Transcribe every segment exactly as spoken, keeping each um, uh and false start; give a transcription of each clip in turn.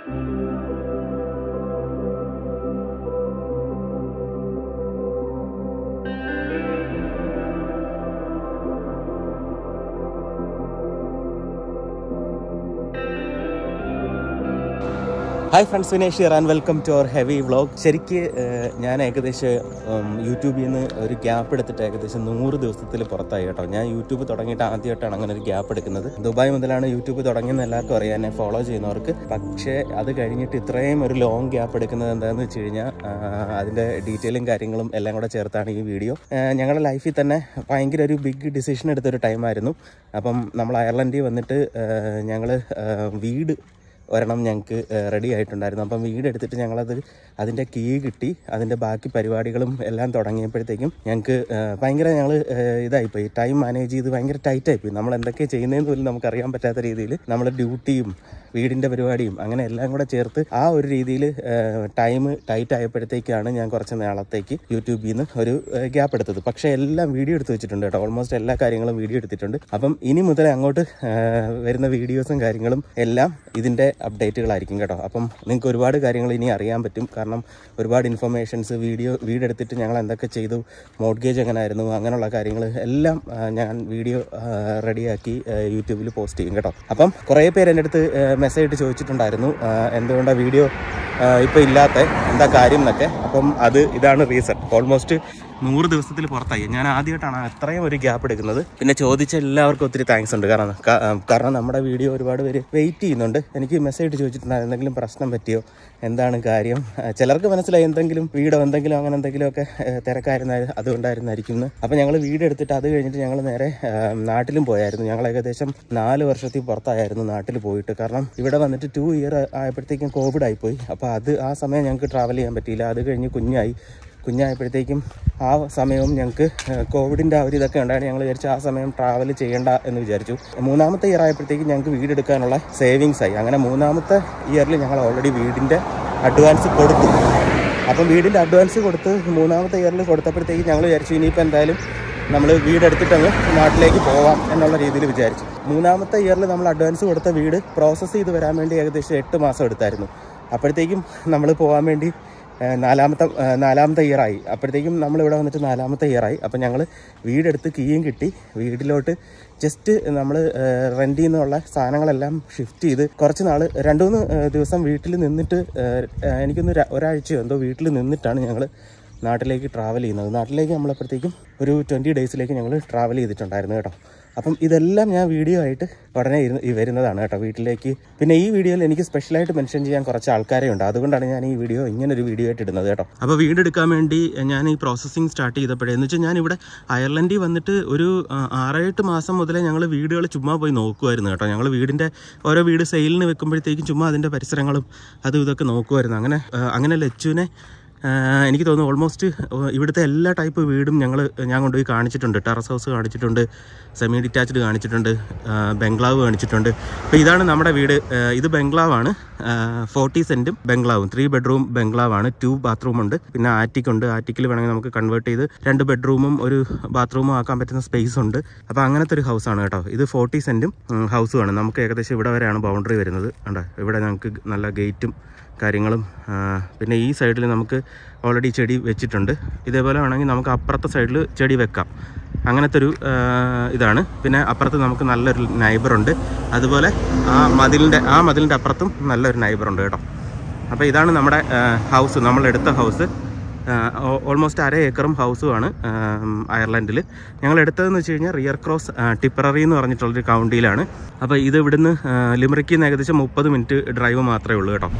Hi friends, Vinesh here and welcome to our heavy vlog. ശരിക്ക് ഞാൻ ഏകദേശം യൂട്യൂബിൽ നിന്ന് ഒരു ഗ്യാപ്പ് എടുത്തിട്ട് ഏകദേശം നൂറ് ദിവസത്തിൽ പുറത്തായി കേട്ടോ. ഞാൻ യൂട്യൂബ് തുടങ്ങിയിട്ട് ആദ്യമായിട്ടാണ് അങ്ങനെ ഒരു ഗ്യാപ്പ് എടുക്കുന്നത്. ദുബായ് മുതലാണ് യൂട്യൂബ് തുടങ്ങിയെന്ന് എല്ലാവർക്കും അറിയാം, എന്നെ ഫോളോ ചെയ്യുന്നവർക്ക്. പക്ഷേ അത് കഴിഞ്ഞിട്ട് ഇത്രയും ഒരു ലോങ് ഗ്യാപ്പ് എടുക്കുന്നത് എന്താണെന്ന് വെച്ച് കഴിഞ്ഞാൽ അതിൻ്റെ ഡീറ്റെയിലും കാര്യങ്ങളും എല്ലാം കൂടെ ചേർത്താണ് ഈ വീഡിയോ. ഞങ്ങളുടെ ലൈഫിൽ തന്നെ ഭയങ്കര ഒരു ബിഗ് ഡിസിഷൻ എടുത്തൊരു ടൈമായിരുന്നു. അപ്പം നമ്മൾ അയർലൻഡിൽ വന്നിട്ട് ഞങ്ങൾ വീട് ഒരെണ്ണം ഞങ്ങൾക്ക് റെഡി ആയിട്ടുണ്ടായിരുന്നു. അപ്പം വീട് എടുത്തിട്ട് ഞങ്ങളത് അതിൻ്റെ കീ കിട്ടി, അതിൻ്റെ ബാക്കി പരിപാടികളും എല്ലാം തുടങ്ങിയപ്പോഴത്തേക്കും ഞങ്ങൾക്ക് ഭയങ്കര ഞങ്ങൾ ഇതായിപ്പോയി. ടൈം മാനേജ് ചെയ്ത് ഭയങ്കര ടൈറ്റായിപ്പോയി. നമ്മൾ എന്തൊക്കെ ചെയ്യുന്നതെന്ന് പോലും നമുക്കറിയാൻ പറ്റാത്ത രീതിയിൽ നമ്മൾ ഡ്യൂട്ടിയും വീടിൻ്റെ പരിപാടിയും അങ്ങനെ എല്ലാം കൂടെ ചേർത്ത് ആ ഒരു രീതിയിൽ ടൈം ടൈറ്റ് ആയപ്പോഴത്തേക്കാണ് ഞാൻ കുറച്ച് നാളത്തേക്ക് യൂട്യൂബിൽ നിന്ന് ഒരു ഗ്യാപ്പ് എടുത്തത്. പക്ഷേ എല്ലാം വീഡിയോ എടുത്ത് വെച്ചിട്ടുണ്ട് കേട്ടോ. ഓൾമോസ്റ്റ് എല്ലാ കാര്യങ്ങളും വീഡിയോ എടുത്തിട്ടുണ്ട്. അപ്പം ഇനി മുതൽ അങ്ങോട്ട് വരുന്ന വീഡിയോസും കാര്യങ്ങളും എല്ലാം ഇതിൻ്റെ അപ്ഡേറ്റുകളായിരിക്കും കേട്ടോ. അപ്പം നിങ്ങൾക്ക് ഒരുപാട് കാര്യങ്ങൾ ഇനി അറിയാൻ പറ്റും. കാരണം ഒരുപാട് ഇൻഫർമേഷൻസ് വീഡിയോ വീടെടുത്തിട്ട് ഞങ്ങൾ എന്തൊക്കെ ചെയ്തു, മോഡ്ഗേജ് എങ്ങനെ ആയിരുന്നു, അങ്ങനെയുള്ള കാര്യങ്ങൾ എല്ലാം ഞാൻ വീഡിയോ റെഡിയാക്കി യൂട്യൂബിൽ പോസ്റ്റ് ചെയ്യും കേട്ടോ. അപ്പം കുറേ പേര് എൻ്റെ അടുത്ത് മെസ്സേജ് ഇട്ട് ചോദിച്ചിട്ടുണ്ടായിരുന്നു എന്തുകൊണ്ടാണ് വീഡിയോ ഇപ്പോൾ ഇല്ലാത്ത, എന്താ കാര്യം എന്നൊക്കെ. അപ്പം അത് ഇതാണ് റീസൺ. ഓൾമോസ്റ്റ് നൂറ് ദിവസത്തിൽ പുറത്തായി. ഞാൻ ആദ്യമായിട്ടാണ് അത്രയും ഒരു ഗ്യാപ്പ് എടുക്കുന്നത്. പിന്നെ ചോദിച്ച എല്ലാവർക്കും ഒത്തിരി താങ്ക്സ് ഉണ്ട്. കാരണം കാരണം നമ്മുടെ വീഡിയോ ഒരുപാട് പേര് വെയിറ്റ് ചെയ്യുന്നുണ്ട്. എനിക്ക് മെസ്സേജ് ചോദിച്ചിട്ടുണ്ടായിരുന്നു എന്തെങ്കിലും പ്രശ്നം പറ്റിയോ, എന്താണ് കാര്യം. ചിലർക്ക് മനസ്സിലായി എന്തെങ്കിലും വീടോ എന്തെങ്കിലും അങ്ങനെ എന്തെങ്കിലുമൊക്കെ തിരക്കായിരുന്ന അതുകൊണ്ടായിരുന്നായിരിക്കും. അപ്പോൾ ഞങ്ങൾ വീട് എടുത്തിട്ട് അത് കഴിഞ്ഞിട്ട് ഞങ്ങൾ നേരെ നാട്ടിലും പോയായിരുന്നു. ഞങ്ങൾ ഏകദേശം നാല് വർഷത്തിൽ പുറത്തായിരുന്നു നാട്ടിൽ പോയിട്ട്. കാരണം ഇവിടെ വന്നിട്ട് ടു ഇയർ ആയപ്പോഴത്തേക്കും കോവിഡ് ആയിപ്പോയി. അപ്പോൾ അത് ആ സമയം ഞങ്ങൾക്ക് ട്രാവൽ ചെയ്യാൻ പറ്റിയില്ല. അത് കഴിഞ്ഞ് കുഞ്ഞായി കുഞ്ഞായപ്പോഴത്തേക്കും ആ സമയവും ഞങ്ങൾക്ക് കോവിഡിൻ്റെ ആ ഒരു ഇതൊക്കെ ഉണ്ടായിരുന്നു. ഞങ്ങൾ വിചാരിച്ചു ആ സമയം ട്രാവൽ ചെയ്യേണ്ട എന്ന് വിചാരിച്ചു. മൂന്നാമത്തെ ഇയർ ആയപ്പോഴത്തേക്കും ഞങ്ങൾക്ക് വീടെടുക്കാനുള്ള സേവിങ്സ് ആയി. അങ്ങനെ മൂന്നാമത്തെ ഇയറിൽ ഞങ്ങൾ ഓൾറെഡി വീടിൻ്റെ അഡ്വാൻസ് കൊടുത്തു. അപ്പം വീടിൻ്റെ അഡ്വാൻസ് കൊടുത്ത് മൂന്നാമത്തെ ഇയറിൽ കൊടുത്തപ്പോഴത്തേക്കും ഞങ്ങൾ വിചാരിച്ചു ഇനിയിപ്പോൾ എന്തായാലും നമ്മൾ വീടെടുത്തിട്ടങ്ങ് നാട്ടിലേക്ക് പോവാം എന്നുള്ള രീതിയിൽ വിചാരിച്ചു. മൂന്നാമത്തെ ഇയറിൽ നമ്മൾ അഡ്വാൻസ് കൊടുത്ത വീട് പ്രോസസ്സ് ചെയ്ത് വരാൻ വേണ്ടി ഏകദേശം എട്ട് മാസം എടുത്തായിരുന്നു. അപ്പോഴത്തേക്കും നമ്മൾ പോകാൻ വേണ്ടി നാലാമത്തെ നാലാമത്തെ ഇയറായി. അപ്പോഴത്തേക്കും നമ്മളിവിടെ വന്നിട്ട് നാലാമത്തെ ഇയറായി. അപ്പം ഞങ്ങൾ വീടെടുത്ത് കീയും കിട്ടി. വീട്ടിലോട്ട് ജസ്റ്റ് നമ്മൾ റെൻറ്റിൽ നിന്നുള്ള സാധനങ്ങളെല്ലാം ഷിഫ്റ്റ് ചെയ്ത് കുറച്ച് നാൾ രണ്ട് മൂന്ന് ദിവസം വീട്ടിൽ നിന്നിട്ട് എനിക്കൊന്ന് ഒരാഴ്ചയോ എന്തോ വീട്ടിൽ നിന്നിട്ടാണ് ഞങ്ങൾ നാട്ടിലേക്ക് ട്രാവൽ ചെയ്യുന്നത്. നാട്ടിലേക്ക് നമ്മളപ്പോഴത്തേക്കും ഒരു ട്വൻറ്റി ഡേയ്സിലേക്ക് ഞങ്ങൾ ട്രാവൽ ചെയ്തിട്ടുണ്ടായിരുന്നു കേട്ടോ. അപ്പം ഇതെല്ലാം ഞാൻ വീഡിയോ ആയിട്ട് ഉടനെ ഇരുന്ന് വരുന്നതാണ് കേട്ടോ വീട്ടിലേക്ക്. പിന്നെ ഈ വീഡിയോയിൽ എനിക്ക് സ്പെഷ്യലായിട്ട് മെൻഷൻ ചെയ്യാൻ കുറച്ച് ആൾക്കാരെ ഉണ്ട്. അതുകൊണ്ടാണ് ഞാൻ ഈ വീഡിയോ ഇങ്ങനൊരു വീഡിയോ ആയിട്ട് ഇടുന്നത് കേട്ടോ. അപ്പോൾ വീടെടുക്കാൻ വേണ്ടി ഞാൻ ഈ പ്രോസസ്സിങ് സ്റ്റാർട്ട് ചെയ്തപ്പോഴേ എന്ന് വെച്ചാൽ ഞാനിവിടെ അയർലൻഡിൽ വന്നിട്ട് ഒരു ആറേഴെട്ട് മാസം മുതലേ ഞങ്ങൾ വീടുകൾ ചുമ്മാ പോയി നോക്കുമായിരുന്നു കേട്ടോ. ഞങ്ങൾ വീടിൻ്റെ ഓരോ വീട് സെയിലിന് വെക്കുമ്പോഴത്തേക്കും ചുമ്മാ അതിൻ്റെ പരിസരങ്ങളും അതും ഇതൊക്കെ നോക്കുമായിരുന്നു. അങ്ങനെ അങ്ങനെ ലച്ചുവിനെ എനിക്ക് തോന്നുന്നു ഓൾമോസ്റ്റ് ഇവിടുത്തെ എല്ലാ ടൈപ്പ് വീടും ഞങ്ങൾ ഞാൻ കൊണ്ടുപോയി കാണിച്ചിട്ടുണ്ട്. ടെറസ് ഹൗസ് കാണിച്ചിട്ടുണ്ട്, സെമി ഡിറ്റാച്ച്ഡ് കാണിച്ചിട്ടുണ്ട്, ബംഗ്ലാവ് കാണിച്ചിട്ടുണ്ട്. അപ്പോൾ ഇതാണ് നമ്മുടെ വീട്. ഇത് ബംഗ്ലാവാണ്. ഫോർട്ടി സെൻറ്റും ബംഗ്ലാവും, ത്രീ ബെഡ്റൂം ബംഗ്ലാവാണ്. ടു ബാത്റൂം ഉണ്ട്, പിന്നെ ആറ്റിക് ഉണ്ട്. ആറ്റിക്കിൽ വേണമെങ്കിൽ നമുക്ക് കൺവേർട്ട് ചെയ്ത് രണ്ട് ബെഡ്റൂമും ഒരു ബാത്റൂമും ആക്കാൻ പറ്റുന്ന സ്പേസ് ഉണ്ട്. അപ്പോൾ അങ്ങനത്തെ ഒരു ഹൗസാണ് കേട്ടോ. ഇത് ഫോർട്ടി സെൻറ്റും ഹൗസുമാണ്. നമുക്ക് ഏകദേശം ഇവിടെ വരെയാണ് ബൗണ്ടറി വരുന്നത്. കണ്ടോ, ഇവിടെ നമുക്ക് നല്ല ഗേറ്റും കാര്യങ്ങളും. പിന്നെ ഈ സൈഡിൽ നമുക്ക് ഓൾറെഡി ചെടി വെച്ചിട്ടുണ്ട്. ഇതേപോലെ വേണമെങ്കിൽ നമുക്ക് അപ്പുറത്തെ സൈഡിൽ ചെടി വെക്കാം. അങ്ങനത്തെ ഒരു ഇതാണ്. പിന്നെ അപ്പുറത്ത് നമുക്ക് നല്ലൊരു നൈബറുണ്ട്. അതുപോലെ ആ മതിലിൻ്റെ ആ മതിലിൻ്റെ അപ്പുറത്തും നല്ലൊരു നൈബറുണ്ട് കേട്ടോ. അപ്പോൾ ഇതാണ് നമ്മുടെ ഹൗസ്, നമ്മളെടുത്ത ഹൗസ്. ഓൾമോസ്റ്റ് അര ഏക്കറും ഹൗസുമാണ് അയർലൻഡിൽ. ഞങ്ങൾ എടുത്തതെന്ന് വെച്ച് കഴിഞ്ഞാൽ റിയർ ക്രോസ് ടിപ്പററി എന്ന് പറഞ്ഞിട്ടുള്ളൊരു കൗണ്ടിയിലാണ്. അപ്പോൾ ഇത് ഇവിടുന്ന് ലിമറിക്കിൽ നിന്ന് ഏകദേശം മുപ്പത് മിനിറ്റ് ഡ്രൈവ് മാത്രമേ ഉള്ളൂ കേട്ടോ.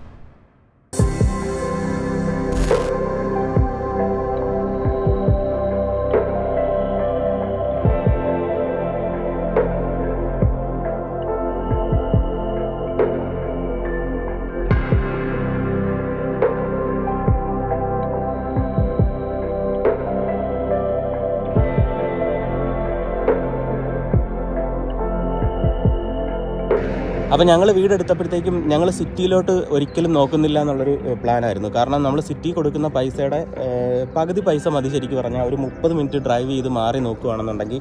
അപ്പോൾ ഞങ്ങൾ വീടെടുത്തപ്പോഴത്തേക്കും ഞങ്ങൾ സിറ്റിയിലോട്ട് ഒരിക്കലും നോക്കുന്നില്ല എന്നുള്ളൊരു പ്ലാനായിരുന്നു. കാരണം നമ്മൾ സിറ്റി കൊടുക്കുന്ന പൈസയുടെ പകുതി പൈസ മതി ശരിക്കും പറഞ്ഞാൽ. ഒരു മുപ്പത് മിനിറ്റ് ഡ്രൈവ് ചെയ്ത് മാറി നോക്കുകയാണെന്നുണ്ടെങ്കിൽ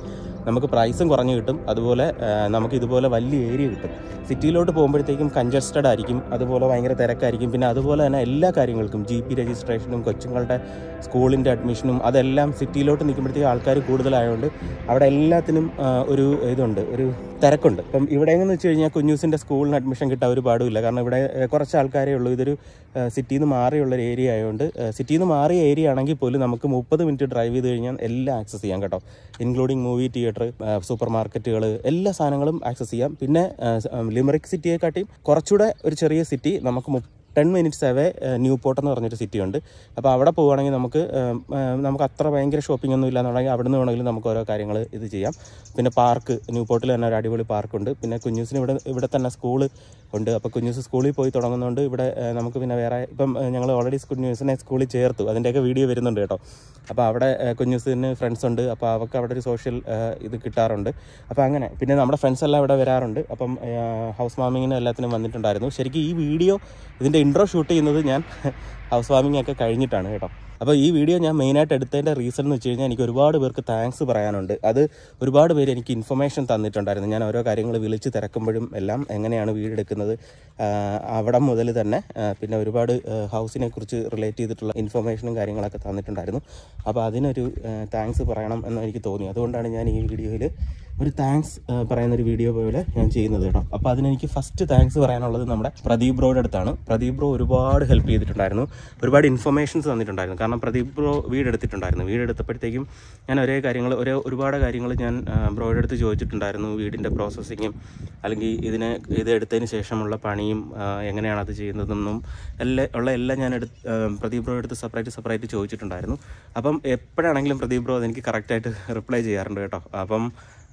നമുക്ക് പ്രൈസും കുറഞ്ഞ് കിട്ടും. അതുപോലെ നമുക്ക് ഇതുപോലെ വലിയ ഏരിയ കിട്ടും. സിറ്റിയിലോട്ട് പോകുമ്പോഴത്തേക്കും കൺജസ്റ്റഡ് ആയിരിക്കും, അതുപോലെ ഭയങ്കര തിരക്കായിരിക്കും. പിന്നെ അതുപോലെ തന്നെ എല്ലാ കാര്യങ്ങൾക്കും ജി പി രജിസ്ട്രേഷനും കൊച്ചുങ്ങളുടെ സ്കൂളിൻ്റെ അഡ്മിഷനും അതെല്ലാം സിറ്റിയിലോട്ട് നിൽക്കുമ്പോഴത്തേക്കും ആൾക്കാർ കൂടുതലായതുകൊണ്ട് അവിടെ എല്ലാത്തിനും ഒരു ഇതുണ്ട്, ഒരു തിരക്കുണ്ട്. ഇപ്പം ഇവിടെ എങ്ങനെയെന്ന് വെച്ച് കഴിഞ്ഞാൽ കുഞ്ഞൂസിൻ്റെ സ്കൂളിന് അഡ്മിഷൻ കിട്ടാൻ ഒരു പാടുമില്ല. കാരണം ഇവിടെ കുറച്ച് ആൾക്കാരേ ഉള്ളൂ. ഇതൊരു സിറ്റിയിൽ നിന്ന് മാറിയുള്ളൊരു ഏരിയ ആയതുകൊണ്ട്, സിറ്റിയിൽ നിന്ന് മാറിയ ഏരിയ ആണെങ്കിൽ പോലും നമുക്ക് മുപ്പത് മിനിറ്റ് ഡ്രൈവ് ചെയ്ത് കഴിഞ്ഞാൽ എല്ലാം ആക്സസ് ചെയ്യാം കേട്ടോ. ഇൻക്ലൂഡിങ് മൂവി തിയേറ്റർ, സൂപ്പർ മാർക്കറ്റുകൾ, എല്ലാ സാധനങ്ങളും ആക്സസ് ചെയ്യാം. പിന്നെ ലിമറിക് സിറ്റിയെക്കാട്ടിയും കുറച്ചുകൂടെ ഒരു ചെറിയ സിറ്റി നമുക്ക് ten minutes away Newport എന്ന് പറഞ്ഞൊരു സിറ്റി ഉണ്ട്. അപ്പോൾ അവിടെ പോവുകയാണെങ്കിൽ നമുക്ക് നമുക്ക് അത്ര ഭയങ്കര ഷോപ്പിംഗ് ഒന്നും ഇല്ലാന്നുണ്ടെങ്കിൽ അവിടെ നിന്ന് വേണമെങ്കിലും നമുക്ക് ഓരോ കാര്യങ്ങൾ ഇത് ചെയ്യാം. പിന്നെ പാർക്ക്, ന്യൂ പോർട്ടിൽ തന്നെ ഒരു അടിപൊളി പാർക്കുണ്ട്. പിന്നെ കുഞ്ഞൂസിന് ഇവിടെ ഇവിടെ തന്നെ സ്കൂള് ഉണ്ട്. അപ്പോൾ കുഞ്ഞൂസ് സ്കൂളിൽ പോയി തുടങ്ങുന്നതുകൊണ്ട് ഇവിടെ നമുക്ക് പിന്നെ വേറെ ഇപ്പം ഞങ്ങൾ ഓൾറെഡി കുഞ്ഞൂസിനെ സ്കൂളിൽ ചേർത്തു, അതിൻ്റെയൊക്കെ വീഡിയോ വരുന്നുണ്ട് കേട്ടോ. അപ്പോൾ അവിടെ കുഞ്ഞൂസിന് ഫ്രണ്ട്സ് ഉണ്ട്. അപ്പോൾ അവർക്ക് അവിടെ ഒരു സോഷ്യൽ ഇത് കിട്ടാറുണ്ട്. അപ്പോൾ അങ്ങനെ പിന്നെ നമ്മുടെ ഫ്രണ്ട്സ് എല്ലാം ഇവിടെ വരാറുണ്ട്. അപ്പം ഹൗസ് വാമിങ്ങിനും എല്ലാത്തിനും വന്നിട്ടുണ്ടായിരുന്നു. ശരിക്കും ഈ വീഡിയോ ഇതിൻ്റെ ഇൻട്രോ ഷൂട്ട് ചെയ്യുന്നത് ഞാൻ ഹൗസ് വാമിംഗ് ഒക്കെ കഴിഞ്ഞിട്ടാണ് കേട്ടോ. അപ്പോൾ ഈ വീഡിയോ ഞാൻ മെയിനായിട്ട് എടുത്തതിൻ്റെ റീസൺ എന്ന് വെച്ച് കഴിഞ്ഞാൽ എനിക്ക് ഒരുപാട് പേർക്ക് താങ്ക്സ് പറയാനുണ്ട്. അത് ഒരുപാട് പേര് എനിക്ക് ഇൻഫർമേഷൻ തന്നിട്ടുണ്ടായിരുന്നു. ഞാൻ ഓരോ കാര്യങ്ങൾ വിളിച്ച് തിരക്കുമ്പോഴും എല്ലാം എങ്ങനെയാണ് വീടെടുക്കുന്നത് അവിടെ മുതൽ തന്നെ പിന്നെ ഒരുപാട് ഹൗസിനെ കുറിച്ച് റിലേറ്റ് ചെയ്തിട്ടുള്ള ഇൻഫർമേഷനും കാര്യങ്ങളൊക്കെ തന്നിട്ടുണ്ടായിരുന്നു. അപ്പോൾ അതിനൊരു താങ്ക്സ് പറയണം എന്ന് എനിക്ക് തോന്നി. അതുകൊണ്ടാണ് ഞാൻ ഈ വീഡിയോയിൽ ഒരു താങ്ക്സ് പറയുന്നൊരു വീഡിയോ പോലെ ഞാൻ ചെയ്യുന്നത് കേട്ടോ. അപ്പോൾ അതിനെനിക്ക് ഫസ്റ്റ് താങ്ക്സ് പറയാനുള്ളത് നമ്മുടെ പ്രദീപ് ബ്രോയുടെ അടുത്താണ്. പ്രദീപ് ബ്രോ ഒരുപാട് ഹെൽപ്പ് ചെയ്തിട്ടുണ്ടായിരുന്നു, ഒരുപാട് ഇൻഫർമേഷൻസ് തന്നിട്ടുണ്ടായിരുന്നു. കാരണം പ്രദീപ് ബ്രോ വീടെടുത്തിട്ടുണ്ടായിരുന്നു. വീടെടുത്തപ്പോഴത്തേക്കും ഞാൻ ഒരേ കാര്യങ്ങൾ ഒരേ ഒരുപാട് കാര്യങ്ങൾ ഞാൻ ബ്രോയുടെ അടുത്ത് ചോദിച്ചിട്ടുണ്ടായിരുന്നു. വീടിൻ്റെ പ്രോസസ്സിങ്ങും അല്ലെങ്കിൽ ഇതിനെ ഇത് എടുത്തതിന് ശേഷമുള്ള പണിയും എങ്ങനെയാണ് അത് ചെയ്യുന്നതെന്നും എല്ലാം ഉള്ള എല്ലാം ഞാൻ എടുത്ത് പ്രദീപ് ബ്രോ എടുത്ത് സെപ്പറേറ്റ് സെപ്പറേറ്റ് ചോദിച്ചിട്ടുണ്ടായിരുന്നു. അപ്പം എപ്പോഴാണെങ്കിലും പ്രദീപ് ബ്രോ അതെനിക്ക് കറക്റ്റായിട്ട് റിപ്ലൈ ചെയ്യാറുണ്ട് കേട്ടോ. അപ്പം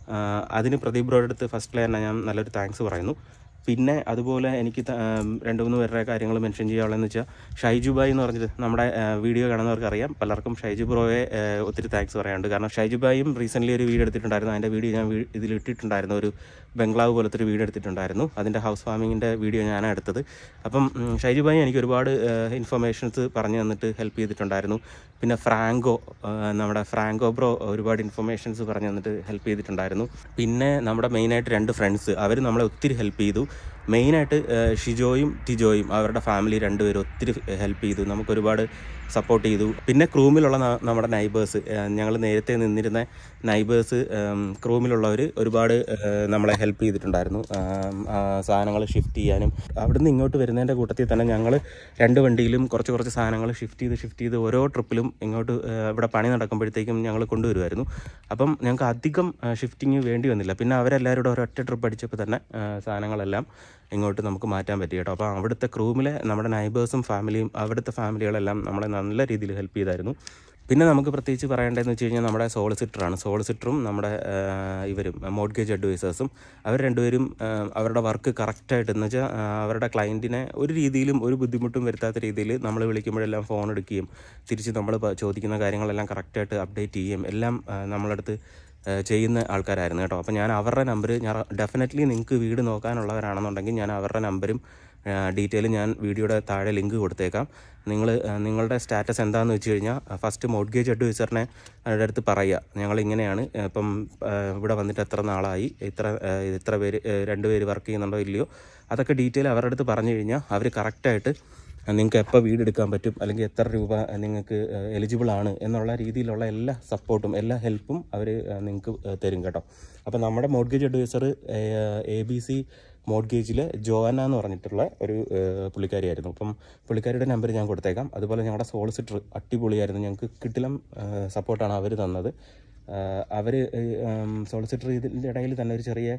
അതിന് പ്രദീപ് ബ്രോയുടെ അടുത്ത് ഫസ്റ്റിലെ തന്നെ ഞാൻ നല്ലൊരു താങ്ക്സ് പറയുന്നു. പിന്നെ അതുപോലെ എനിക്ക് രണ്ട് മൂന്ന് പേരുടെ കാര്യങ്ങൾ മെൻഷൻ ചെയ്യാനുള്ളതെന്ന് വെച്ചാൽ ഷൈജു ബായ് എന്ന് പറഞ്ഞിട്ട് നമ്മുടെ വീഡിയോ കാണുന്നവർക്ക് അറിയാം. പലർക്കും ഷൈജു ബ്രോയെ ഒത്തിരി താങ്ക്സ് പറയാനുണ്ട്. കാരണം ഷൈജു ബായും റീസെൻ്റ്ലി ഒരു വീഡിയോ എടുത്തിട്ടുണ്ടായിരുന്നു. അതിൻ്റെ വീഡിയോ ഞാൻ ഇതിൽ ഇട്ടിട്ടുണ്ടായിരുന്നു. ഒരു ബംഗ്ലാവ് പോലത്തെ ഒരു വീഡിയോ എടുത്തിട്ടുണ്ടായിരുന്നു. അതിൻ്റെ ഹൗസ് ഫാമിങ്ങിൻ്റെ വീഡിയോ ഞാനാണ് എടുത്തത്. അപ്പം ഷൈജു ബായി എനിക്ക് ഒരുപാട് ഇൻഫർമേഷൻസ് പറഞ്ഞു തന്നിട്ട് ഹെൽപ്പ് ചെയ്തിട്ടുണ്ടായിരുന്നു. പിന്നെ ഫ്രാങ്കോ, നമ്മുടെ ഫ്രാങ്കോ ബ്രോ ഒരുപാട് ഇൻഫർമേഷൻസ് പറഞ്ഞു തന്നിട്ട് ഹെൽപ്പ് ചെയ്തിട്ടുണ്ടായിരുന്നു. പിന്നെ നമ്മുടെ മെയിനായിട്ട് രണ്ട് ഫ്രണ്ട്സ്, അവർ നമ്മളെ ഒത്തിരി ഹെൽപ്പ് ചെയ്തു. മെയിനായിട്ട് ഷിജോയും ടിജോയും അവരുടെ ഫാമിലി രണ്ടുപേരും ഒത്തിരി ഹെൽപ്പ് ചെയ്തു, നമുക്ക് ഒരുപാട് സപ്പോർട്ട് ചെയ്തു. പിന്നെ ക്രൂമിലുള്ള നമ്മുടെ നൈബേഴ്സ്, ഞങ്ങൾ നേരത്തെ നിന്നിരുന്ന നൈബേഴ്സ് ക്രൂമിലുള്ളവർ ഒരുപാട് നമ്മളെ ഹെൽപ്പ് ചെയ്തിട്ടുണ്ടായിരുന്നു. സാധനങ്ങൾ ഷിഫ്റ്റ് ചെയ്യാനും അവിടുന്ന് ഇങ്ങോട്ട് വരുന്നതിൻ്റെ കൂട്ടത്തിൽ തന്നെ ഞങ്ങൾ രണ്ട് വണ്ടിയിലും കുറച്ച് കുറച്ച് സാധനങ്ങൾ ഷിഫ്റ്റ് ചെയ്ത് ഷിഫ്റ്റ് ചെയ്ത് ഓരോ ട്രിപ്പിലും ഇങ്ങോട്ട് ഇവിടെ പണി നടക്കുമ്പോഴത്തേക്കും ഞങ്ങൾ കൊണ്ടുവരുമായിരുന്നു. അപ്പം ഞങ്ങൾക്ക് അധികം ഷിഫ്റ്റിങ് വേണ്ടി വന്നില്ല. പിന്നെ അവരെല്ലാവരും കൂടെ ഒരൊറ്റ ട്രിപ്പ് അടിച്ചപ്പോൾ തന്നെ സാധനങ്ങളെല്ലാം ഇങ്ങോട്ട് നമുക്ക് മാറ്റാൻ പറ്റി കേട്ടോ. അപ്പോൾ അവിടുത്തെ ക്രൂമിലെ നമ്മുടെ നൈബേഴ്സും ഫാമിലിയും അവിടുത്തെ ഫാമിലികളെല്ലാം നമ്മളെ നല്ല രീതിയിൽ ഹെൽപ്പ് ചെയ്തായിരുന്നു. പിന്നെ നമുക്ക് പ്രത്യേകിച്ച് പറയേണ്ടതെന്ന് വെച്ച് കഴിഞ്ഞാൽ നമ്മുടെ സോളിസിറ്ററാണ്. സോളിസിറ്ററും നമ്മുടെ ഇവരും മോർട്ട്ഗേജ് അഡ്വൈസേഴ്സും അവർ രണ്ടുപേരും അവരുടെ വർക്ക് കറക്റ്റായിട്ട് എന്ന് വെച്ചാൽ അവരുടെ ക്ലയൻറ്റിനെ ഒരു രീതിയിലും ഒരു ബുദ്ധിമുട്ടും വരുത്താത്ത രീതിയിൽ നമ്മൾ വിളിക്കുമ്പോഴെല്ലാം ഫോൺ എടുക്കുകയും തിരിച്ച് നമ്മൾ ചോദിക്കുന്ന കാര്യങ്ങളെല്ലാം കറക്റ്റായിട്ട് അപ്ഡേറ്റ് ചെയ്യുകയും എല്ലാം നമ്മളടുത്ത് ചെയ്യുന്ന ആൾക്കാരായിരുന്നു കേട്ടോ. അപ്പോൾ ഞാൻ അവരുടെ നമ്പർ ഞാൻ ഡെഫിനറ്റ്ലി നിങ്ങൾക്ക് വീട് നോക്കാനുള്ളവരാണെന്നുണ്ടെങ്കിൽ ഞാൻ അവരുടെ നമ്പരും ഡീറ്റെയിൽ ഞാൻ വീഡിയോയുടെ താഴെ ലിങ്ക് കൊടുത്തേക്കാം. നിങ്ങൾ നിങ്ങളുടെ സ്റ്റാറ്റസ് എന്താണെന്ന് വെച്ച് കഴിഞ്ഞാൽ ഫസ്റ്റ് മോർട്ട്ഗേജ് അഡ്വൈസറിനെ അവരുടെ അടുത്ത് പറയുക, ഞങ്ങളിങ്ങനെയാണ് ഇപ്പം ഇവിടെ വന്നിട്ട് എത്ര നാളായി, ഇത്ര ഇത്ര പേര് രണ്ട് പേര് വർക്ക് ചെയ്യുന്നുണ്ടോ ഇല്ലയോ, അതൊക്കെ ഡീറ്റെയിൽ അവരുടെ അടുത്ത് പറഞ്ഞു കഴിഞ്ഞാൽ അവർ കറക്റ്റായിട്ട് നിങ്ങൾക്ക് എപ്പോൾ വീടെടുക്കാൻ പറ്റും അല്ലെങ്കിൽ എത്ര രൂപ നിങ്ങൾക്ക് എലിജിബിൾ ആണ് എന്നുള്ള രീതിയിലുള്ള എല്ലാ സപ്പോർട്ടും എല്ലാ ഹെൽപ്പും അവർ നിങ്ങൾക്ക് തരും കേട്ടോ. അപ്പോൾ നമ്മുടെ mortgage adviser A B C മോർട്ട്ഗേജിൽ ജോഅന എന്ന് പറഞ്ഞിട്ടുള്ള ഒരു പുള്ളിക്കാരിയായിരുന്നു. അപ്പം പുള്ളിക്കാരിയുടെ നമ്പർ ഞാൻ കൊടുത്തേക്കാം. അതുപോലെ ഞങ്ങളുടെ സോളിസിറ്റർ അടിപൊളിയായിരുന്നു, ഞങ്ങൾക്ക് കിട്ടിലും സപ്പോർട്ടാണ് അവർ തന്നത്. അവർ സോളിസിറ്റർ ഇതിൻ്റെ ഇടയിൽ തന്നെ ഒരു ചെറിയ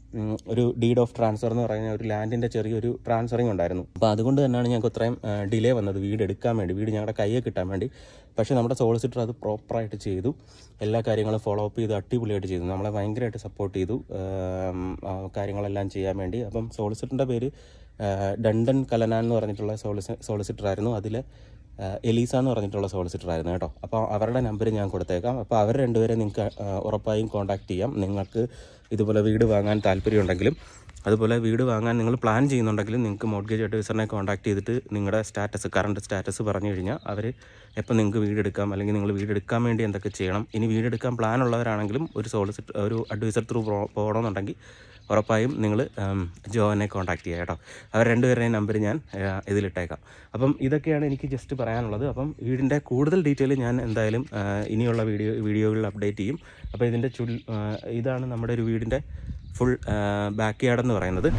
ഒരു ഡീഡ് ഓഫ് ട്രാൻസ്ഫർ എന്ന് പറയുന്ന ഒരു ലാൻഡിൻ്റെ ചെറിയൊരു ട്രാൻസ്ഫറിങ് ഉണ്ടായിരുന്നു. അപ്പോൾ അതുകൊണ്ട് തന്നെയാണ് ഞങ്ങൾക്ക് ഇത്രയും ഡിലേ വന്നത് വീട് എടുക്കാൻ വേണ്ടി, വീട് ഞങ്ങളുടെ കയ്യെ കിട്ടാൻ വേണ്ടി. പക്ഷേ നമ്മുടെ സോളിസിറ്റർ അത് പ്രോപ്പറായിട്ട് ചെയ്തു, എല്ലാ കാര്യങ്ങളും ഫോളോ അപ്പ് ചെയ്ത് അടിപൊളിയായിട്ട് ചെയ്തു, നമ്മളെ ഭയങ്കരമായിട്ട് സപ്പോർട്ട് ചെയ്തു കാര്യങ്ങളെല്ലാം ചെയ്യാൻ വേണ്ടി. അപ്പം സോളിസിറ്ററിൻ്റെ പേര് ഡണ്ടൻ കലനാൻ എന്ന് പറഞ്ഞിട്ടുള്ള സോളിസി സോളിസിറ്ററായിരുന്നു. അതിൽ എലീസ എന്ന് പറഞ്ഞിട്ടുള്ള സോളിസിറ്ററായിരുന്നു കേട്ടോ. അപ്പോൾ അവരുടെ നമ്പർ ഞാൻ കൊടുത്തേക്കാം. അപ്പോൾ അവർ രണ്ടുപേരെ നിങ്ങൾക്ക് ഉറപ്പായും കോൺടാക്റ്റ് ചെയ്യാം. നിങ്ങൾക്ക് ഇതുപോലെ വീട് വാങ്ങാൻ താല്പര്യമുണ്ടെങ്കിലും അതുപോലെ വീട് വാങ്ങാൻ നിങ്ങൾ പ്ലാൻ ചെയ്യുന്നുണ്ടെങ്കിൽ നിങ്ങൾക്ക് മോർഗേജ് അഡ്വൈസറിനെ കോൺടാക്ട് ചെയ്തിട്ട് നിങ്ങളുടെ സ്റ്റാറ്റസ് കറണ്ട് സ്റ്റാറ്റസ് പറഞ്ഞു കഴിഞ്ഞാൽ അവർ എപ്പോൾ നിങ്ങൾക്ക് വീടെടുക്കാം അല്ലെങ്കിൽ നിങ്ങൾ വീടെടുക്കാൻ വേണ്ടി എന്തൊക്കെ ചെയ്യണം. ഇനി വീടെടുക്കാൻ പ്ലാൻ ഉള്ളവരാണെങ്കിലും ഒരു സോളിസിറ്റ് ഒരു അഡ്വൈസർ ത്രൂ പോകണമെന്നുണ്ടെങ്കിൽ ഉറപ്പായും നിങ്ങൾ ജോനെ കോൺടാക്ട് ചെയ്യുക കേട്ടോ. അവർ രണ്ടുപേരുടെയും നമ്പർ ഞാൻ ഇതിലിട്ടേക്കാം. അപ്പം ഇതൊക്കെയാണ് എനിക്ക് ജസ്റ്റ് പറയാനുള്ളത്. അപ്പം വീടിൻ്റെ കൂടുതൽ ഡീറ്റെയിൽ ഞാൻ എന്തായാലും ഇനിയുള്ള വീഡിയോ വീഡിയോകളിൽ അപ്ഡേറ്റ് ചെയ്യും. അപ്പോൾ ഇതിൻ്റെ ചുൽ ഇതാണ് നമ്മുടെ ഒരു വീടിൻ്റെ ഫുൾ ബാക്ക് യാർഡ് എന്ന് പറയുന്നത്.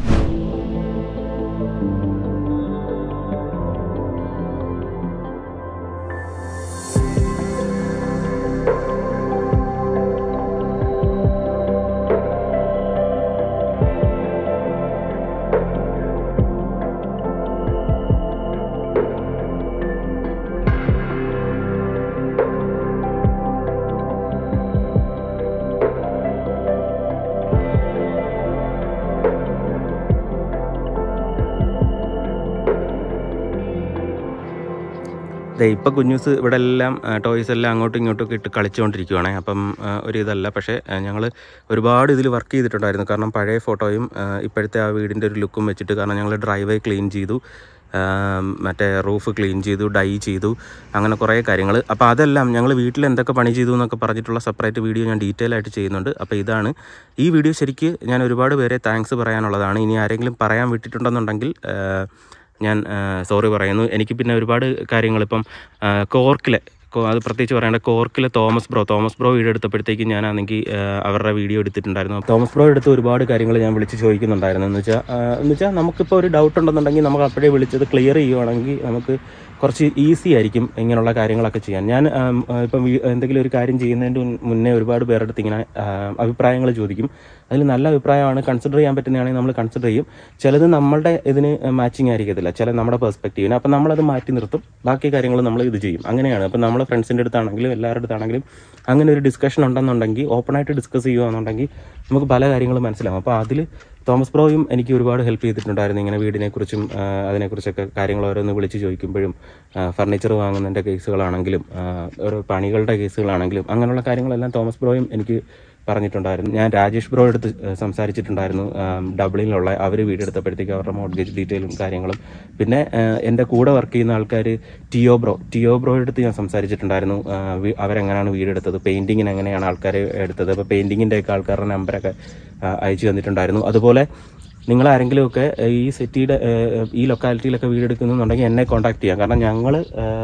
ഇപ്പോൾ കുഞ്ഞൂസ് ഇവിടെ എല്ലാം ടോയ്സ് എല്ലാം അങ്ങോട്ടും ഇങ്ങോട്ടും ഒക്കെ ഇട്ട് കളിച്ചുകൊണ്ടിരിക്കുവാണ്. അപ്പം ഒരു ഇതല്ല, പക്ഷേ ഞങ്ങൾ ഒരുപാട് ഇതിൽ വർക്ക് ചെയ്തിട്ടുണ്ടായിരുന്നു. കാരണം പഴയ ഫോട്ടോയും ഇപ്പോഴത്തെ ആ വീടിൻ്റെ ഒരു ലുക്കും വെച്ചിട്ട്, കാരണം ഞങ്ങൾ ഡ്രൈവേ ക്ലീൻ ചെയ്തു, മറ്റേ റൂഫ് ക്ലീൻ ചെയ്തു, ഡൈ ചെയ്തു, അങ്ങനെ കുറേ കാര്യങ്ങൾ. അപ്പോൾ അതെല്ലാം ഞങ്ങൾ വീട്ടിൽ എന്തൊക്കെ പണി ചെയ്തു എന്നൊക്കെ പറഞ്ഞിട്ടുള്ള സെപ്പറേറ്റ് വീഡിയോ ഞാൻ ഡീറ്റെയിൽ ആയിട്ട് ചെയ്യുന്നുണ്ട്. അപ്പോൾ ഇതാണ് ഈ വീഡിയോ. ശരിക്ക് ഞാൻ ഒരുപാട് പേരെ താങ്ക്സ് പറയാനുള്ളതാണ്. ഇനി ആരെങ്കിലും പറയാൻ വിട്ടിട്ടുണ്ടെന്നുണ്ടെങ്കിൽ ഞാൻ സോറി പറയുന്നു. എനിക്ക് പിന്നെ ഒരുപാട് കാര്യങ്ങൾ ഇപ്പം കോർക്കിലെ അത് പ്രത്യേകിച്ച് പറയേണ്ട കോർക്കിലെ Thomas bro Thomas bro video എടുത്തപ്പോഴത്തേക്കും ഞാനാണെങ്കിൽ അവരുടെ വീഡിയോ എടുത്തിട്ടുണ്ടായിരുന്നു. തോമസ് ബ്രോ എടുത്ത് ഒരുപാട് കാര്യങ്ങൾ ഞാൻ വിളിച്ച് ചോദിക്കുന്നുണ്ടായിരുന്നു. എന്ന് വെച്ചാൽ എന്ന് വെച്ചാൽ നമുക്കിപ്പോൾ ഒരു ഡൗട്ട് ഉണ്ടെന്നുണ്ടെങ്കിൽ നമുക്ക് അപ്പോഴേ വിളിച്ചത് ക്ലിയർ ചെയ്യുവാണെങ്കിൽ നമുക്ക് കുറച്ച് ഈസി ആയിരിക്കും ഇങ്ങനെയുള്ള കാര്യങ്ങളൊക്കെ ചെയ്യാൻ. ഞാൻ ഇപ്പം എന്തെങ്കിലും ഒരു കാര്യം ചെയ്യുന്നതിൻ്റെ മുന്നേ ഒരുപാട് പേരുടെ അടുത്ത് ഇങ്ങനെ അഭിപ്രായങ്ങൾ ചോദിക്കും. അതിൽ നല്ല അഭിപ്രായമാണ്, കൺസിഡർ ചെയ്യാൻ പറ്റുന്നതാണെങ്കിൽ നമ്മൾ കൺസിഡർ ചെയ്യും. ചിലത് നമ്മളുടെ ഇതിന് മാച്ചിങ് ആയിരിക്കത്തില്ല, ചില നമ്മുടെ പെർസ്പെക്റ്റീവിന്. അപ്പം നമ്മളത് മാറ്റി നിർത്തും, ബാക്കി കാര്യങ്ങൾ നമ്മൾ ഇത് ചെയ്യും. അങ്ങനെയാണ്. അപ്പം നമ്മൾ ഫ്രണ്ട്സിൻ്റെ അടുത്താണെങ്കിലും എല്ലാവരുടെ അടുത്താണെങ്കിലും അങ്ങനെ ഒരു ഡിസ്കഷൻ ഉണ്ടെന്നുണ്ടെങ്കിൽ, ഓപ്പണായിട്ട് ഡിസ്കസ് ചെയ്യുകയാണെന്നുണ്ടെങ്കിൽ നമുക്ക് പല കാര്യങ്ങളും മനസ്സിലാവും. അപ്പോൾ അതിൽ തോമസ് ബ്രോയും എനിക്ക് ഒരുപാട് ഹെൽപ്പ് ചെയ്തിട്ടുണ്ടായിരുന്നു. ഇങ്ങനെ വീടിനെക്കുറിച്ചും അതിനെക്കുറിച്ചൊക്കെ കാര്യങ്ങൾ ഓരോന്ന് വിളിച്ച് ചോദിക്കുമ്പോഴും, ഫർണിച്ചർ വാങ്ങുന്നതിൻ്റെ കേസുകളാണെങ്കിലും ഓരോ പണികളുടെ കേസുകളാണെങ്കിലും അങ്ങനെയുള്ള കാര്യങ്ങളെല്ലാം തോമസ് ബ്രോയും എനിക്ക് പറഞ്ഞിട്ടുണ്ടായിരുന്നു. ഞാൻ രാജേഷ് ബ്രോ എടുത്ത് സംസാരിച്ചിട്ടുണ്ടായിരുന്നു, ഡബ്ലിനിലുള്ള. അവർ വീടെടുത്തപ്പോഴത്തേക്ക് അവരുടെ മോർഗേജ് ഡീറ്റെയിലും കാര്യങ്ങളും. പിന്നെ എൻ്റെ കൂടെ വർക്ക് ചെയ്യുന്ന ആൾക്കാർ ടിയോ ബ്രോ ടിയോ ബ്രോ എടുത്ത് ഞാൻ സംസാരിച്ചിട്ടുണ്ടായിരുന്നു. അവരെങ്ങനെയാണ് വീടെടുത്തത്, പെയിൻറ്റിങ്ങിന് എങ്ങനെയാണ് ആൾക്കാർ എടുത്തത്. അപ്പോൾ പെയിൻറ്റിങ്ങിൻ്റെയൊക്കെ ആൾക്കാരുടെ നമ്പരൊക്കെ അയച്ചു തന്നിട്ടുണ്ടായിരുന്നു. അതുപോലെ നിങ്ങൾ ആരെങ്കിലുമൊക്കെ ഈ സിറ്റിയുടെ ഈ ലൊക്കാലിറ്റിയിലൊക്കെ വീടെടുക്കുന്നുണ്ടെങ്കിൽ എന്നെ കോൺടാക്ട് ചെയ്യാം. കാരണം ഞങ്ങൾ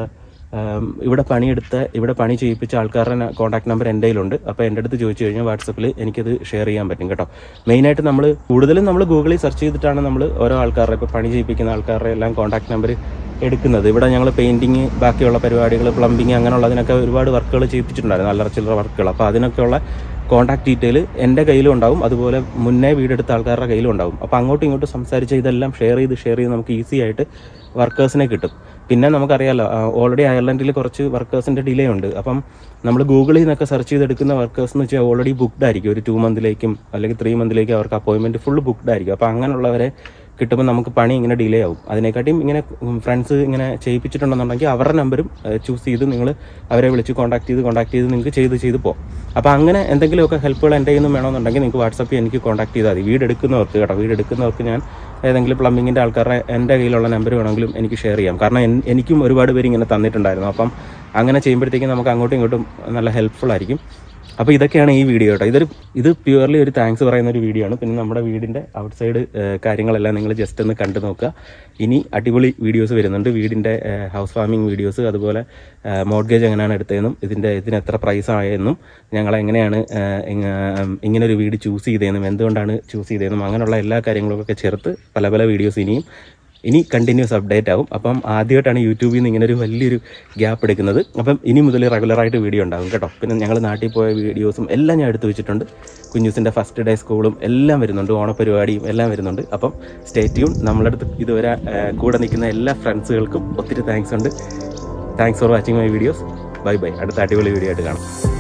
ഇവിടെ പണിയെടുത്ത് ഇവിടെ പണി ചെയ്യിപ്പിച്ച ആൾക്കാരുടെ കോൺടാക്ട് നമ്പർ എൻ്റെ കയ്യിലുണ്ട്. അപ്പോൾ എൻ്റെ അടുത്ത് ചോദിച്ചു കഴിഞ്ഞാൽ വാട്സപ്പിൽ എനിക്കത് ഷെയർ ചെയ്യാൻ പറ്റും കേട്ടോ. മെയിനായിട്ട് നമ്മൾ കൂടുതലും നമ്മൾ ഗൂഗിളിൽ സെർച്ച് ചെയ്തിട്ടാണ് നമ്മൾ ഓരോ ആൾക്കാരുടെ ഇപ്പോൾ പണി ചെയ്യിപ്പിക്കുന്ന ആൾക്കാരുടെ എല്ലാം കോൺടാക്ട് നമ്പർ എടുക്കുന്നത്. ഇവിടെ ഞങ്ങൾ പെയിൻറ്റിങ്, ബാക്കിയുള്ള പരിപാടികൾ, പ്ലംബിങ്, അങ്ങനെയുള്ളതിനൊക്കെ ഒരുപാട് വർക്കുകൾ ചെയ്യിപ്പിച്ചിട്ടുണ്ടായിരുന്നു, അല്ലറ ചില്ലറ വർക്കുകൾ. അപ്പോൾ അതിനൊക്കെയുള്ള കോൺടാക്ട് ഡീറ്റെയിൽ എൻ്റെ കയ്യിലും ഉണ്ടാവും, അതുപോലെ മുന്നേ വീടെടുത്ത ആൾക്കാരുടെ കയ്യിലും ഉണ്ടാവും. അപ്പോൾ അങ്ങോട്ടും ഇങ്ങോട്ടും സംസാരിച്ച് ഇതെല്ലാം ഷെയർ ചെയ്ത് ഷെയർ ചെയ്ത് നമുക്ക് ഈസി ആയിട്ട് വർക്കേഴ്സിനെ കിട്ടും. പിന്നെ നമുക്കറിയാമല്ലോ, ഓൾറെഡി അയർലൻഡിൽ കുറച്ച് വർക്കേഴ്സിൻ്റെ ഡിലേ ഉണ്ട്. അപ്പം നമ്മൾ ഗൂഗിളിൽ നിന്നൊക്കെ സെർച്ച് ചെയ്തെടുക്കുന്ന വർക്കേഴ്സ് എന്ന് വെച്ചാൽ ഓൾറെഡി ബുക്ക്ഡ് ആയിരിക്കും. ഒരു ടു മന്തിലേക്കും അല്ലെങ്കിൽ ത്രീ മന്തിലേക്കും അവർക്ക് അപ്പോയിൻമെൻറ്റ് ഫുൾ ബുക്ക്ഡ് ആയിരിക്കും. അപ്പോൾ അങ്ങനെയുള്ളവരെ കിട്ടുമ്പോൾ നമുക്ക് പണി ഇങ്ങനെ ഡിലേ ആവും. അതിനെക്കാട്ടിയും ഇങ്ങനെ ഫ്രണ്ട്സ് ഇങ്ങനെ ചെയ്യിപ്പിച്ചിട്ടുണ്ടെന്നുണ്ടെങ്കിൽ അവരുടെ നമ്പരും ചൂസ് ചെയ്ത് നിങ്ങൾ അവരെ വിളിച്ച് കോൺടാക്ട് ചെയ്ത് കോൺടാക്ട് ചെയ്ത് നിങ്ങൾക്ക് ചെയ്ത് ചെയ്ത് പോകും. അപ്പോൾ അങ്ങനെ എന്തെങ്കിലുമൊക്കെ ഹെൽപ്പുകൾ എൻ്റെ കയ്യിൽ നിന്ന് വേണമെന്നുണ്ടെങ്കിൽ നിങ്ങൾക്ക് വാട്സപ്പിൽ എനിക്ക് കോൺടാക്ട് ചെയ്താൽ മതി. വീടെടുക്കുന്നവർക്ക് കേട്ടോ, വീടെടുക്കുന്നവർക്ക് ഞാൻ ഏതെങ്കിലും പ്ലംബിങ്ങിൻ്റെ ആൾക്കാരുടെ എൻ്റെ കയ്യിലുള്ള നമ്പർ വേണമെങ്കിലും എനിക്ക് ഷെയർ ചെയ്യാം. കാരണം എനിക്കും ഒരുപാട് പേര് ഇങ്ങനെ തന്നിട്ടുണ്ടായിരുന്നു. അപ്പം അങ്ങനെ ചെയ്യുമ്പോഴത്തേക്കും നമുക്ക് അങ്ങോട്ടും ഇങ്ങോട്ടും നല്ല ഹെൽപ്ഫുൾ ആയിരിക്കും. അപ്പോൾ ഇതൊക്കെയാണ് ഈ വീഡിയോ കേട്ടോ. ഇതൊരു ഇത് പ്യുവർലി ഒരു താങ്ക്സ് പറയുന്ന ഒരു വീഡിയോ ആണ്. പിന്നെ നമ്മുടെ വീടിൻ്റെ ഔട്ട് സൈഡ് കാര്യങ്ങളെല്ലാം നിങ്ങൾ ജസ്റ്റ് ഒന്ന് കണ്ടു നോക്കുക. ഇനി അടിപൊളി വീഡിയോസ് വരുന്നുണ്ട്, വീടിൻ്റെ ഹൗസ് വാമിംഗ് വീഡിയോസ്, അതുപോലെ മോർഗേജ് എങ്ങനെയാണ് എടുത്തതെന്നും ഇതിൻ്റെ ഇതിന് എത്ര പ്രൈസ് ആയെന്നും ഞങ്ങളെങ്ങനെയാണ് ഇങ്ങനൊരു വീട് ചൂസ് ചെയ്തതെന്നും എന്തുകൊണ്ടാണ് ചൂസ് ചെയ്തതെന്നും അങ്ങനെയുള്ള എല്ലാ കാര്യങ്ങളൊക്കെ ചേർത്ത് പല പല വീഡിയോസ് ഇനിയും ഇനി കണ്ടിന്യൂസ് അപ്ഡേറ്റ് ആവും. അപ്പം ആദ്യമായിട്ടാണ് യൂട്യൂബിൽ നിന്ന് ഇങ്ങനെ ഒരു വലിയൊരു ഗ്യാപ്പ് എടുക്കുന്നത്. അപ്പം ഇനി മുതൽ റെഗുലറായിട്ട് വീഡിയോ ഉണ്ടാകും കേട്ടോ. പിന്നെ ഞങ്ങൾ നാട്ടിൽ പോയ വീഡിയോസും എല്ലാം ഞാൻ എടുത്തു വെച്ചിട്ടുണ്ട്. കുഞ്ഞൂസിൻ്റെ ഫസ്റ്റ് ഡേ സ്കൂളും എല്ലാം വരുന്നുണ്ട്, ഓണപരിപാടിയും എല്ലാം വരുന്നുണ്ട്. അപ്പം സ്റ്റേ ട്യൂൺ. നമ്മളുടെ അടുത്ത് ഇതുവരെ കൂടെ നിൽക്കുന്ന എല്ലാ ഫ്രണ്ട്സുകൾക്കും ഒത്തിരി താങ്ക്സ് ഉണ്ട്. Thanks for watching my videos. Bye bye. അടുത്ത അടിപൊളി വീഡിയോ ആയിട്ട് കാണാം.